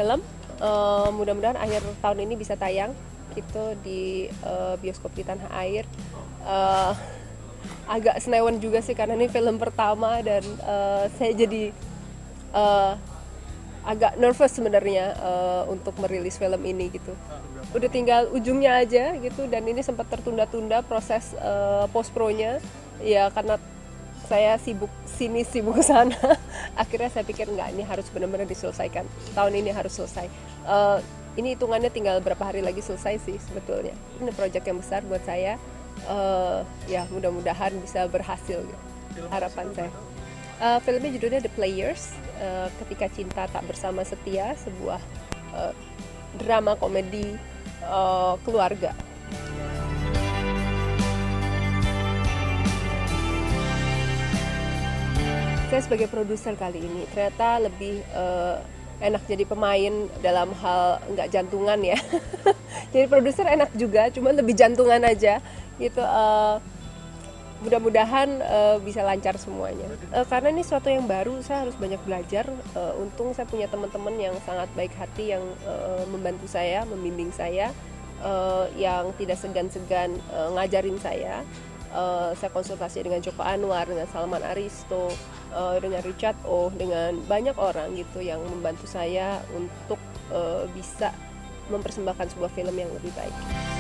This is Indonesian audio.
film. Mudah-mudahan akhir tahun ini bisa tayang gitu di bioskop di tanah air. Agak senewan juga sih karena ini film pertama dan saya jadi agak nervous sebenarnya untuk merilis film ini gitu. Udah tinggal ujungnya aja gitu, dan ini sempat tertunda-tunda proses post pro-nya ya karena saya sibuk sini sibuk sana. Akhirnya saya pikir nggak, ini harus benar-benar diselesaikan, tahun ini harus selesai. Ini hitungannya tinggal berapa hari lagi selesai sih sebetulnya. Ini proyek yang besar buat saya. Ya mudah-mudahan bisa berhasil gitu. Harapan saya. Filmnya judulnya The Players, Ketika Cinta Tak Bersama Setia, sebuah drama komedi keluarga. Saya sebagai produser kali ini ternyata lebih enak jadi pemain dalam hal nggak jantungan ya. Jadi produser enak juga, cuma lebih jantungan aja gitu. Mudah-mudahan bisa lancar semuanya. Karena ini sesuatu yang baru, saya harus banyak belajar. Untung saya punya teman-teman yang sangat baik hati yang membantu saya, membimbing saya, yang tidak segan-segan ngajarin saya. Saya konsultasi dengan Joko Anwar, dengan Salman Aristo, dengan Richard Oh, dengan banyak orang gitu yang membantu saya untuk bisa mempersembahkan sebuah film yang lebih baik.